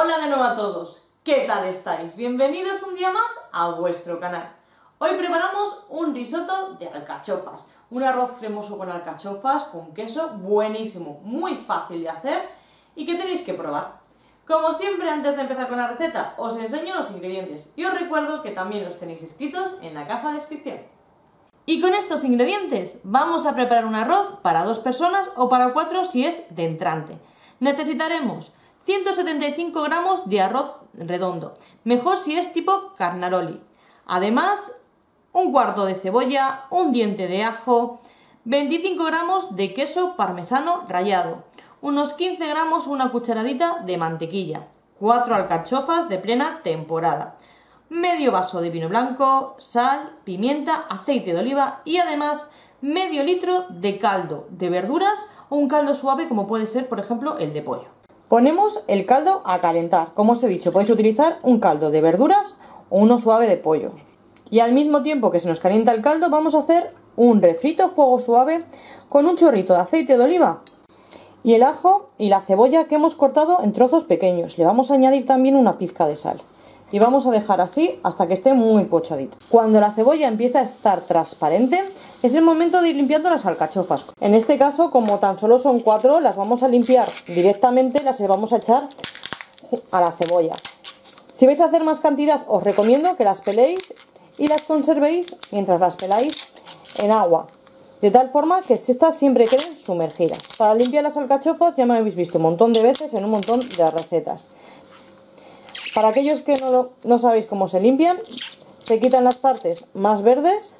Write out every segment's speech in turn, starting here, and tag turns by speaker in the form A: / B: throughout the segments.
A: Hola de nuevo a todos, ¿qué tal estáis? Bienvenidos un día más a vuestro canal. Hoy preparamos un risotto de alcachofas, un arroz cremoso con alcachofas, con queso, buenísimo, muy fácil de hacer y que tenéis que probar. Como siempre, antes de empezar con la receta, os enseño los ingredientes y os recuerdo que también los tenéis escritos en la caja de descripción. Y con estos ingredientes vamos a preparar un arroz para 2 personas o para 4 si es de entrante. Necesitaremos 175 gramos de arroz redondo, mejor si es tipo carnaroli. Además, un cuarto de cebolla, un diente de ajo, 25 gramos de queso parmesano rallado, unos 15 gramos, una cucharadita de mantequilla, 4 alcachofas de plena temporada, medio vaso de vino blanco, sal, pimienta, aceite de oliva y además medio litro de caldo de verduras o un caldo suave como puede ser por ejemplo el de pollo. Ponemos el caldo a calentar. Como os he dicho, podéis utilizar un caldo de verduras o uno suave de pollo. Y al mismo tiempo que se nos calienta el caldo, vamos a hacer un refrito a fuego suave con un chorrito de aceite de oliva y el ajo y la cebolla que hemos cortado en trozos pequeños. Le vamos a añadir también una pizca de sal. Y vamos a dejar así hasta que esté muy pochadito. Cuando la cebolla empieza a estar transparente, es el momento de ir limpiando las alcachofas. En este caso, como tan solo son 4, las vamos a limpiar directamente, las vamos a echar a la cebolla. Si vais a hacer más cantidad, os recomiendo que las peléis y las conservéis mientras las peláis en agua, de tal forma que estas siempre queden sumergidas. Para limpiar las alcachofas ya me habéis visto un montón de veces en un montón de recetas. Para aquellos que no sabéis cómo se limpian, se quitan las partes más verdes.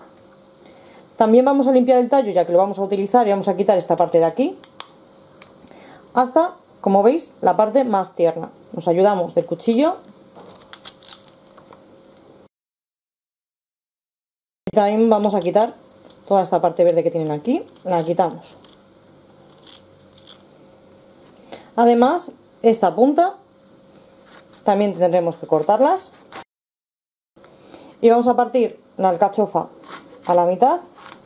A: También vamos a limpiar el tallo, ya que lo vamos a utilizar, y vamos a quitar esta parte de aquí hasta, como veis, la parte más tierna. Nos ayudamos del cuchillo. Y también vamos a quitar toda esta parte verde que tienen aquí, la quitamos. Además, esta punta también tendremos que cortarlas. Y vamos a partir la alcachofa a la mitad.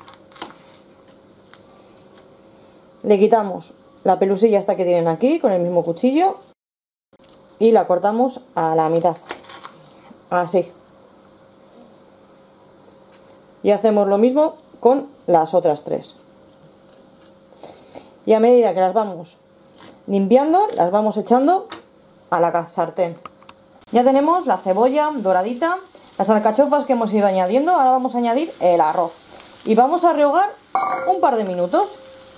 A: Le quitamos la pelusilla esta que tienen aquí con el mismo cuchillo y la cortamos a la mitad, así. Y hacemos lo mismo con las otras 3. Y a medida que las vamos limpiando, las vamos echando a la sartén. Ya tenemos la cebolla doradita, las alcachofas que hemos ido añadiendo. Ahora vamos a añadir el arroz y vamos a rehogar un par de minutos.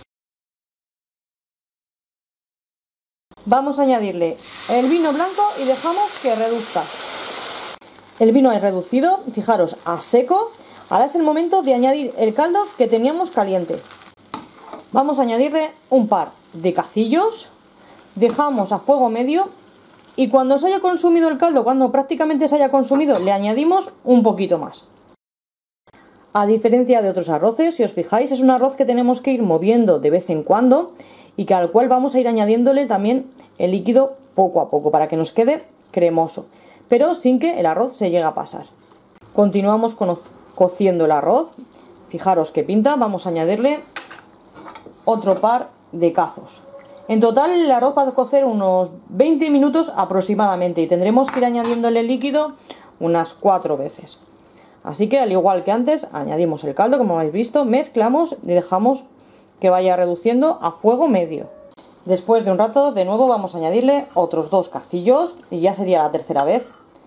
A: Vamos a añadirle el vino blanco y dejamos que reduzca. El vino es reducido, fijaros, a seco. Ahora es el momento de añadir el caldo que teníamos caliente. Vamos a añadirle un par de cacillos. Dejamos a fuego medio. Y cuando se haya consumido el caldo, cuando prácticamente se haya consumido, le añadimos un poquito más. A diferencia de otros arroces, si os fijáis, es un arroz que tenemos que ir moviendo de vez en cuando y que al cual vamos a ir añadiéndole también el líquido poco a poco para que nos quede cremoso, pero sin que el arroz se llegue a pasar. Continuamos cociendo el arroz. Fijaros qué pinta. Vamos a añadirle otro par de cazos. En total el arroz va a cocer unos 20 minutos aproximadamente y tendremos que ir añadiéndole el líquido unas 4 veces. Así que al igual que antes, añadimos el caldo, como habéis visto, mezclamos y dejamos que vaya reduciendo a fuego medio. Después de un rato, de nuevo vamos a añadirle otros 2 cacillos y ya sería la tercera vez.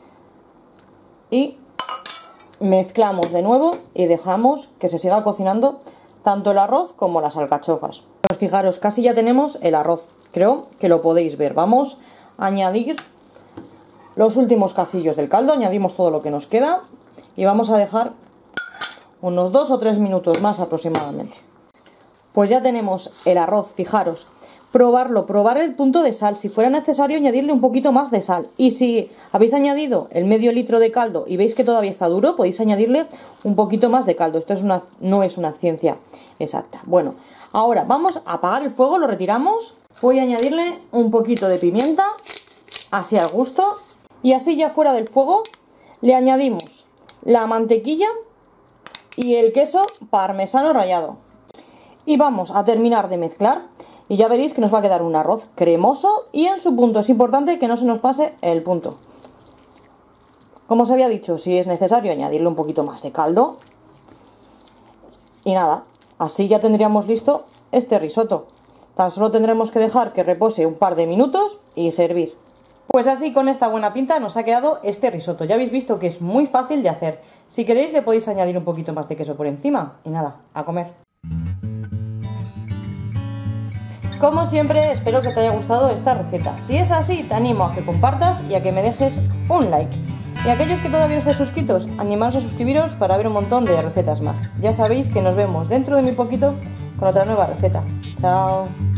A: Y mezclamos de nuevo y dejamos que se siga cocinando tanto el arroz como las alcachofas. Pues fijaros, casi ya tenemos el arroz. Creo que lo podéis ver. Vamos a añadir los últimos cacillos del caldo. Añadimos todo lo que nos queda y vamos a dejar unos 2 o 3 minutos más aproximadamente. Pues ya tenemos el arroz, fijaros. Probar el punto de sal. Si fuera necesario, añadirle un poquito más de sal. Y si habéis añadido el medio litro de caldo y veis que todavía está duro, podéis añadirle un poquito más de caldo. Esto no es una ciencia exacta. Bueno, ahora vamos a apagar el fuego, lo retiramos. Voy a añadirle un poquito de pimienta, así al gusto. Y así ya fuera del fuego, le añadimos la mantequilla y el queso parmesano rallado. Y vamos a terminar de mezclar. Y ya veréis que nos va a quedar un arroz cremoso y en su punto. Es importante que no se nos pase el punto. Como os había dicho, si es necesario añadirle un poquito más de caldo. Y nada, así ya tendríamos listo este risotto. Tan solo tendremos que dejar que repose un par de minutos y servir. Pues así, con esta buena pinta nos ha quedado este risotto. Ya habéis visto que es muy fácil de hacer. Si queréis le podéis añadir un poquito más de queso por encima. Y nada, a comer. Como siempre, espero que te haya gustado esta receta. Si es así, te animo a que compartas y a que me dejes un like. Y aquellos que todavía no estáis suscritos, animaros a suscribiros para ver un montón de recetas más. Ya sabéis que nos vemos dentro de muy poquito con otra nueva receta. Chao.